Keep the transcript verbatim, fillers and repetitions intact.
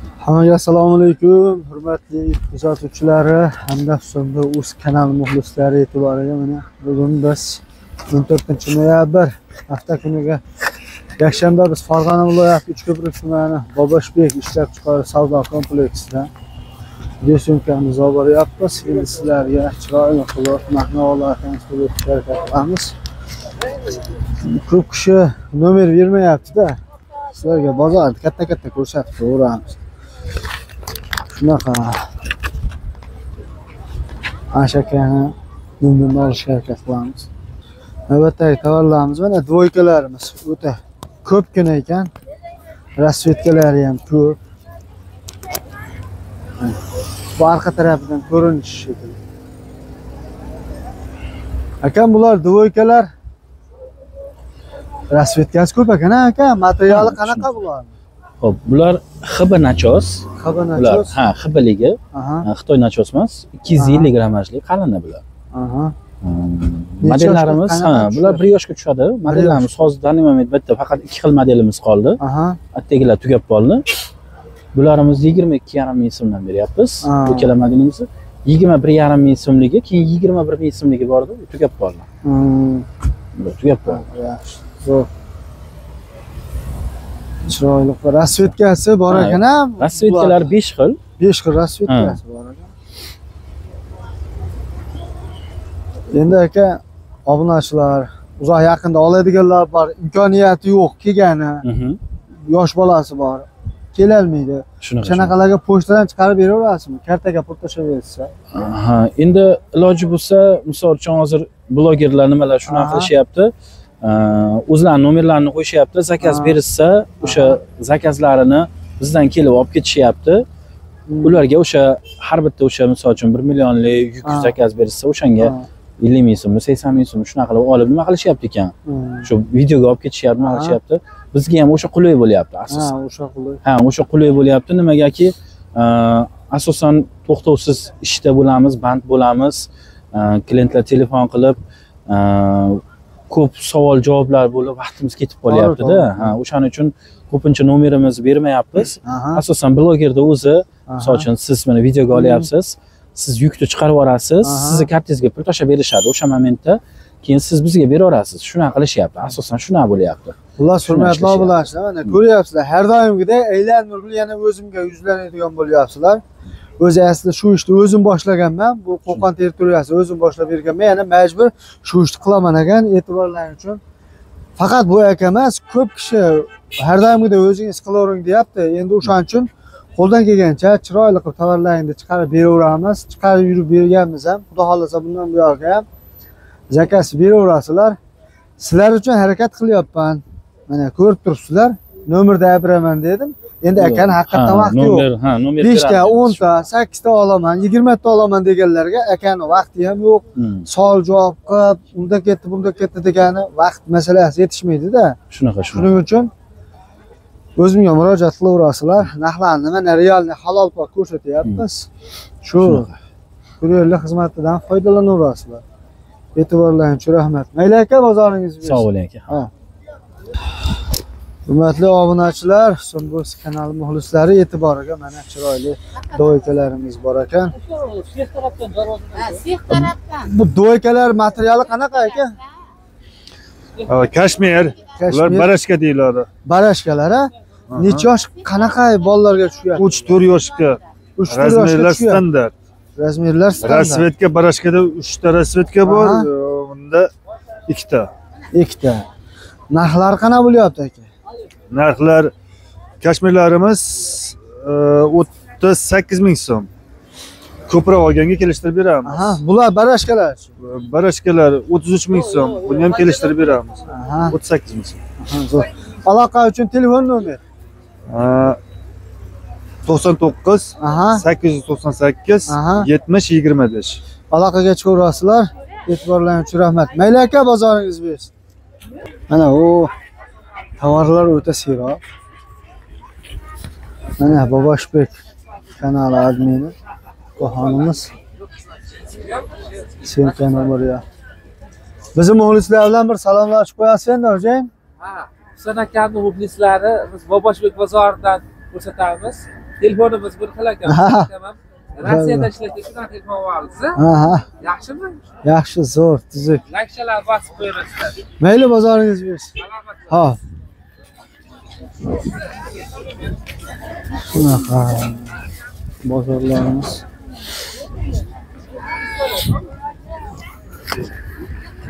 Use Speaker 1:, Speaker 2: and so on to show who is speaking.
Speaker 1: Hammaga assalomu alaykum, hurmatli kuzatuvchilari hamda Husanbo o'z kanal muxlislari e'tiboriga mana bugun biz o'n to'rtinchi noyabr hafta kuniga yakshanba biz Farg'ona viloyati Uchko'prik tumani Boboshbek ishlab chiqarish savdo kompleksida video syomkamizni olib boryapmiz. Endi sizlarga chiroyli qilib maqtovlar tanishtirib qilamiz. Ko'p kishi nomer bermayapti-da. Sizlarga bozorni katta-katta ko'rsatib beramiz. Shunaqa ashakani bundan olishga harakat qilamiz. Navbatdagi tovarlarimiz mana dvoykalarimiz o'ta ko'pgina ekan. Rasvetkalari ham ko'p. Bu orqa tarafidan ko'rinishi shekilli. Akam bular dvoykalar. Rasvetkasi ko'p ekan aka. Materiali qanaqa bular?
Speaker 2: Xo'p, bular X B nachos.
Speaker 1: X B nachos.
Speaker 2: Ha, X B ligi. Xitoy nachos emas. ikki yuz ellik grammajli qalini bular. Aha. Modellarimiz, ha, bular bir yoshga tushadi. Modellarimiz hozir danim moment bitta, faqat ikki xil modelimiz qoldi. Aha. Attagilar tugab qoldi. Bularimiz yigirma ikki yarim ming so'mdan beryapmiz. Bu ikkala modelimizni yigirma bir yarim ming so'mligi, keyin yigirma bir ming so'mligi bor edi, tugab qoldi. Hmm. Tugab qoldi. Yaxshi. Zo'r. Chiroyli rasvetkasi bor ekan ham. Rasvetkalar besh xil.
Speaker 1: besh xil rasvetkasi bor ekan. Endi aka, obunachilar, uzoq yaqinda oladiganlar bor, imkoniyati yo'q, kelgani. Yosh bolasi bor. Kela olmaydi. Shunaqalarga pochtadan chiqarib beraverasizmi? Kartaga pul tashlab bersa.
Speaker 2: Ha, endi iloji bo'lsa, misol uchun hozir blogerlar nimalar shunaqa qilishyapti. O'zlarining nomerlarini qo'yishyapti, zakaz berishsa, o'sha zakazlarini bizdan kelib olib ketishyapti. Ularga o'sha har bitta o'sha misol uchun bir millionlik yuk zakaz berishsa, o'shanga ellik ming so'm, sakson ming so'm shunaqa qilib olib nima qilishyapti ekan? Shu videoga olib ketishyapti, nima qilishyapti? Bizga ham o'sha qulay bo'lyapti asosan.
Speaker 1: Ha, o'sha qulay.
Speaker 2: Ha, o'sha qulay bo'lyapti. Nimagaki, asosan to'xtovsiz ishda bo'lamiz, band bo'lamiz. Klientlar telefon qilib, ko'p savol javoblar bo'lib vaqtimiz ketib qolyapti-da. Ha, o'shaning uchun ko'pincha nomerimizni bermayapmiz. Asosan blogerda o'zi, misol uchun siz mana videoga olyapsiz, siz yukni chiqarib olasiz, sizni kartingizga pul tashlab berishadi o'sha momentda. Keyin siz bizga beraverasiz. Shunaqa qilishyapti. Asosan shunaqa bo'lyapti.
Speaker 1: Xulosa hurmatli obunachilar, mana ko'ryapsizlar, har doimgidek aylanib yana o'zimga yuzlanadigan bo'lyapsizlar. O'zi aslida shu ishni o'zim boshlaganman. Bu Qo'qon territoriyasi o'zim boshlab berganman. Yana majbur shu ishni qilaman ekan, e'tiborlaring uchun. Faqat bu aka emas, ko'p kishi har doimgidek o'zingiz qilavering deyapti. Endi o'shaning uchun qo'ldan kelgancha chiroyli qilib tovarlaringni chiqarib beraveramiz. Chiqarib yurib berganmiz ham. Xudo xolasa bundan buyoqqa ham zakaz beraverasizlar. Sizlar uchun harakat qilyapman. Mana ko'rib turibsizlar. Nomerda aytiraman dedim. Endi akani haqiqatan vaqti yo'q.
Speaker 2: Ha, nomer
Speaker 1: besh ta, o'n ta, sakkiz ta olaman, yigirma ta olaman deganlarga akani vaqti ham yo'q. Savol javob qilib, unda ketdi, bunda ketdi degani vaqt masalasi yetishmaydi-da.
Speaker 2: Shunaqa, shunaqa.
Speaker 1: Shuning uchun o'zimga murojaat qilaverasizlar. Narxlarni mana realni halol pok ko'rsatyapmiz. Shu kurerlik xizmatidan foydalanaverasizlar. E'tiborlaring uchun rahmat. Mayli aka, bozoringiz bersin.
Speaker 2: Sog' bo'ling aka. Ha.
Speaker 1: Hurmatli obunachilar, Husanbo kanali muxlislari e'tiboriga mana chiroyli dvoykalarimiz bor ekan.
Speaker 3: Siyah tarafdan darvozadan. Ha, siyah tarafdan.
Speaker 1: Bu dvoykalar materiali qanaqa aka?
Speaker 4: Kashmir. Ular barashka deyiladi.
Speaker 1: Barashkalar, ha? Necha yosh qanaqa bolalarga tushyapti?
Speaker 4: uch to'rt yoshga.
Speaker 1: uch to'rt yoshga
Speaker 4: razmerlar standart.
Speaker 1: Razmerlar standart.
Speaker 4: Rasvetka barashkada uch ta rasvetka bor, unda ikki ta.
Speaker 1: ikki ta. Narxlar qanaqa bo'lyapti aka?
Speaker 4: Narxlar kashmirlarimiz o'ttiz sakkiz ming so'm. Ko'proq olganga kelishtirib beramiz.
Speaker 1: Aha, bular barashkalar.
Speaker 4: Barashkalar o'ttiz uch ming so'm. Buni ham kelishtirib beramiz. Aha. o'ttiz sakkiz ming so'm.
Speaker 1: Zo'r. Aloqa uchun telefon nomer.
Speaker 4: to'qson to'qqiz sakkiz yuz to'qson sakkiz yetmish yigirma besh.
Speaker 1: Aloqaga chiqaverasizlar. E'tiborlaring uchun rahmat. Mayli aka, bozoringiz bersin. Mana u tovarlar o'ta seroq. Mana Boboshbek kanali admini qo'honimiz. Sen kanal bo'riya. Bizim muxlislar bilan bir salomlashib qo'yasiz endi, Xo'jayin?
Speaker 3: Ha, Husan akaning muxlislari biz Boboshbek bozoridan ko'rsatamiz.
Speaker 5: Telefonimiz bir xil ekan.
Speaker 1: Ha.
Speaker 5: Tamam. Rossiyada ishlaydi, shundan telefon olsa,
Speaker 1: Aha.
Speaker 5: yaxshimi?
Speaker 1: Yaxshi, zo'r, tuzuk.
Speaker 5: Lakshalar bosib qo'yasizlar.
Speaker 1: Mayli, bozoringiz bersin.
Speaker 5: Salomat.
Speaker 1: Ha. Shunaqa bozorlarimiz.